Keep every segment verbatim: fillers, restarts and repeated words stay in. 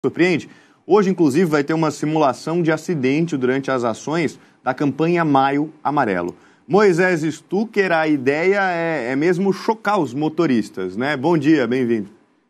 surpreende? Hoje, inclusive, vai ter uma simulação de acidente durante as ações da campanha Maio Amarelo. Moisés Stucker, a ideia é, é mesmo chocar os motoristas, né? Bom dia, bem-vindo.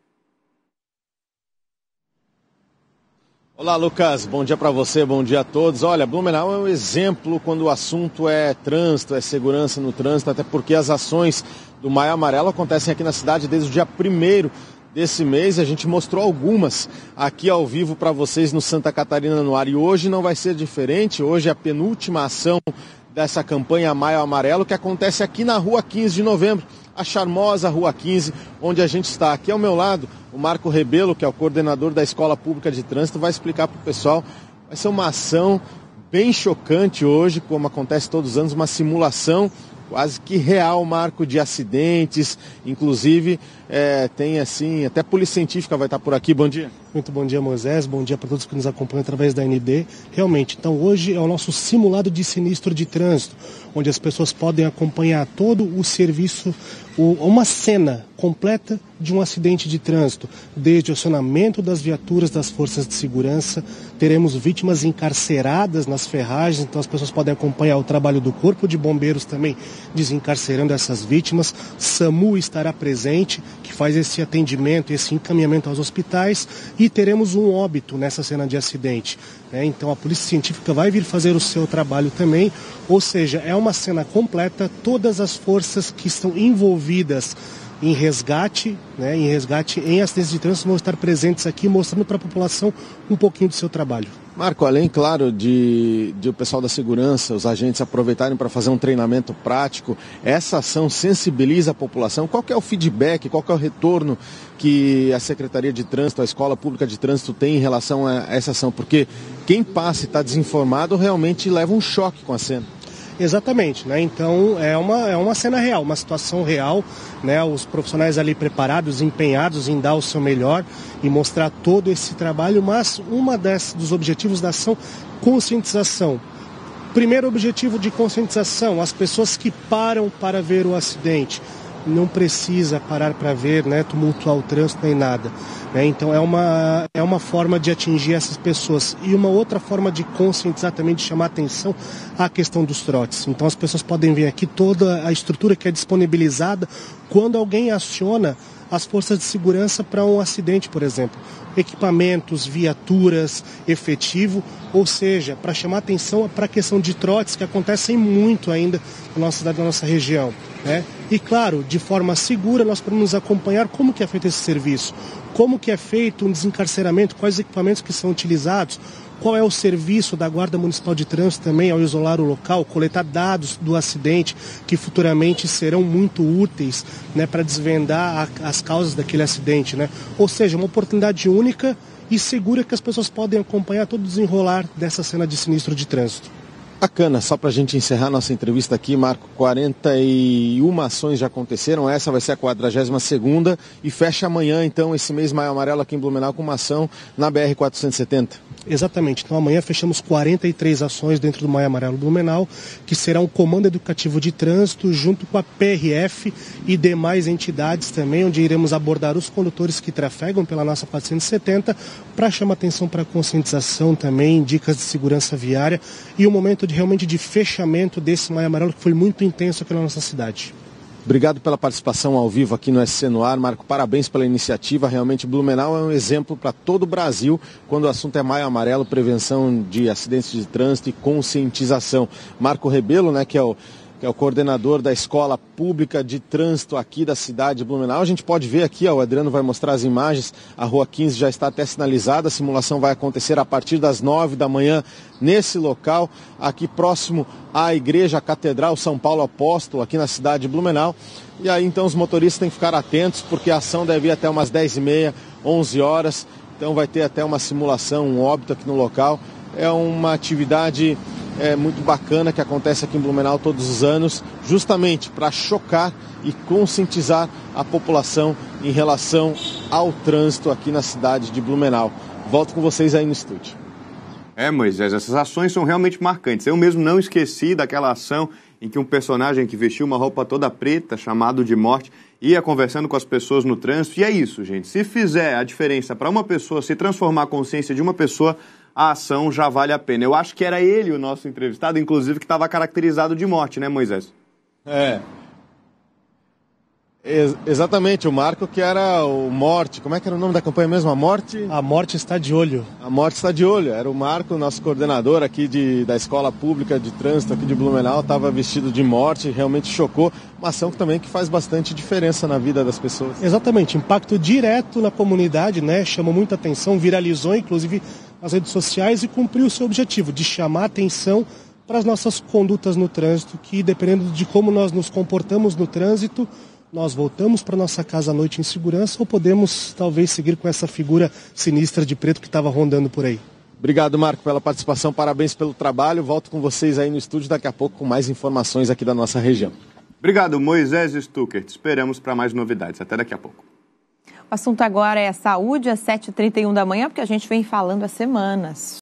Olá, Lucas. Bom dia para você, bom dia a todos. Olha, Blumenau é um exemplo quando o assunto é trânsito, é segurança no trânsito, até porque as ações do Maio Amarelo acontecem aqui na cidade desde o dia primeiro desse mês. A gente mostrou algumas aqui ao vivo para vocês no Santa Catarina no ar. E hoje não vai ser diferente. Hoje é a penúltima ação dessa campanha Maio Amarelo, que acontece aqui na Rua quinze de Novembro, a charmosa Rua quinze, onde a gente está. Aqui ao meu lado, o Marco Rebelo, que é o coordenador da Escola Pública de Trânsito, vai explicar para o pessoal. Vai ser uma ação bem chocante hoje, como acontece todos os anos, uma simulação quase que real, Marco, de acidentes. Inclusive, é, tem assim, até a Polícia Científica vai estar por aqui. Bom dia. Muito bom dia, Moisés. Bom dia para todos que nos acompanham através da N D. Realmente, então hoje é o nosso simulado de sinistro de trânsito, onde as pessoas podem acompanhar todo o serviço, o, uma cena completa de um acidente de trânsito, desde o acionamento das viaturas das forças de segurança. Teremos vítimas encarceradas nas ferragens, então as pessoas podem acompanhar o trabalho do Corpo de Bombeiros também, desencarcerando essas vítimas. SAMU estará presente, que faz esse atendimento, esse encaminhamento aos hospitais, e teremos um óbito nessa cena de acidente, né? Então a Polícia Científica vai vir fazer o seu trabalho também, ou seja, é uma cena completa, todas as forças que estão envolvidas em resgate, né, em resgate em acidentes de trânsito vão estar presentes aqui, mostrando para a população um pouquinho do seu trabalho. Marco, além, claro, de, de o pessoal da segurança, os agentes aproveitarem para fazer um treinamento prático, essa ação sensibiliza a população. Qual que é o feedback, qual que é o retorno que a Secretaria de Trânsito, a Escola Pública de Trânsito tem em relação a essa ação? Porque quem passa e está desinformado realmente leva um choque com a cena. Exatamente, né? Então é uma, é uma cena real, uma situação real, né? Os profissionais ali preparados, empenhados em dar o seu melhor e mostrar todo esse trabalho, mas uma das, dos objetivos da ação, conscientização. Primeiro objetivo de conscientização, as pessoas que param para ver o acidente. Não precisa parar para ver, né, tumultuar o trânsito nem nada, né? Então é uma, é uma forma de atingir essas pessoas. E uma outra forma de conscientizar também, de chamar atenção à questão dos trotes. Então as pessoas podem ver aqui toda a estrutura que é disponibilizada quando alguém aciona as forças de segurança para um acidente, por exemplo. Equipamentos, viaturas, efetivo, ou seja, para chamar atenção para a questão de trotes que acontecem muito ainda na nossa cidade, na nossa região, né? E claro, de forma segura nós podemos acompanhar como que é feito esse serviço, como que é feito um desencarceramento, quais equipamentos que são utilizados, qual é o serviço da Guarda Municipal de Trânsito também ao isolar o local, coletar dados do acidente que futuramente serão muito úteis, né, para desvendar a, as causas daquele acidente, né? Ou seja, uma oportunidade única e segura que as pessoas podem acompanhar todo o desenrolar dessa cena de sinistro de trânsito. Bacana, só para a gente encerrar nossa entrevista aqui, Marco, quarenta e uma ações já aconteceram, essa vai ser a quadragésima segunda e fecha amanhã, então, esse mês Maio Amarelo aqui em Blumenau com uma ação na B R quatrocentos e setenta. Exatamente, então amanhã fechamos quarenta e três ações dentro do Maio Amarelo Blumenau, que será um comando educativo de trânsito junto com a P R F e demais entidades também, onde iremos abordar os condutores que trafegam pela nossa quatrocentos e setenta para chamar atenção para a conscientização também, dicas de segurança viária e um momento de, realmente de fechamento desse Maio Amarelo que foi muito intenso aqui na nossa cidade. Obrigado pela participação ao vivo aqui no S C no Ar, Marco. Parabéns pela iniciativa. Realmente, Blumenau é um exemplo para todo o Brasil quando o assunto é Maio Amarelo, prevenção de acidentes de trânsito e conscientização. Marco Rebelo, né, que é o que é o coordenador da Escola Pública de Trânsito aqui da cidade de Blumenau. A gente pode ver aqui, ó, o Adriano vai mostrar as imagens, a Rua quinze já está até sinalizada, a simulação vai acontecer a partir das nove da manhã nesse local, aqui próximo à Igreja à Catedral São Paulo Apóstolo, aqui na cidade de Blumenau. E aí então os motoristas têm que ficar atentos, porque a ação deve ir até umas dez e meia, onze horas, então vai ter até uma simulação, um óbito aqui no local. É uma atividade é, muito bacana que acontece aqui em Blumenau todos os anos, justamente para chocar e conscientizar a população em relação ao trânsito aqui na cidade de Blumenau. Volto com vocês aí no estúdio. É, Moisés, essas ações são realmente marcantes. Eu mesmo não esqueci daquela ação em que um personagem que vestiu uma roupa toda preta, chamado de Morte, ia conversando com as pessoas no trânsito. E é isso, gente. Se fizer a diferença para uma pessoa, se transformar a consciência de uma pessoa, a ação já vale a pena. Eu acho que era ele o nosso entrevistado, inclusive, que estava caracterizado de morte, né, Moisés? É. Ex- exatamente, o Marco que era o Morte. Como é que era o nome da campanha mesmo? A Morte? A morte está de olho. A Morte está de olho. Era o Marco, nosso coordenador aqui de, da Escola Pública de Trânsito aqui de Blumenau, estava vestido de morte, realmente chocou. Uma ação que também que faz bastante diferença na vida das pessoas. Exatamente, impacto direto na comunidade, né? Chamou muita atenção, viralizou inclusive nas redes sociais e cumpriu o seu objetivo de chamar atenção para as nossas condutas no trânsito, que dependendo de como nós nos comportamos no trânsito, nós voltamos para nossa casa à noite em segurança ou podemos talvez seguir com essa figura sinistra de preto que estava rondando por aí. Obrigado, Marco, pela participação, parabéns pelo trabalho. Volto com vocês aí no estúdio daqui a pouco com mais informações aqui da nossa região. Obrigado, Moisés Stuckert. Esperamos para mais novidades. Até daqui a pouco. O assunto agora é saúde, às sete e trinta e um da manhã, porque a gente vem falando há semanas